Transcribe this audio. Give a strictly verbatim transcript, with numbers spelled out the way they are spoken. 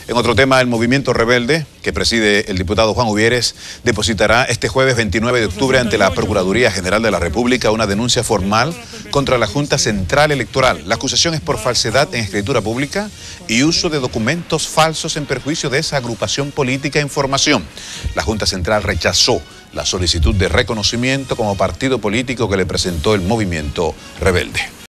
En otro tema, el movimiento rebelde, que preside el diputado Juan Uvieres, depositará este jueves veintinueve de octubre ante la Procuraduría General de la República una denuncia formal contra la Junta Central Electoral. La acusación es por falsedad en escritura pública y uso de documentos falsos en perjuicio de esa agrupación política e información. La Junta Central rechazó la solicitud de reconocimiento como partido político que le presentó el movimiento rebelde.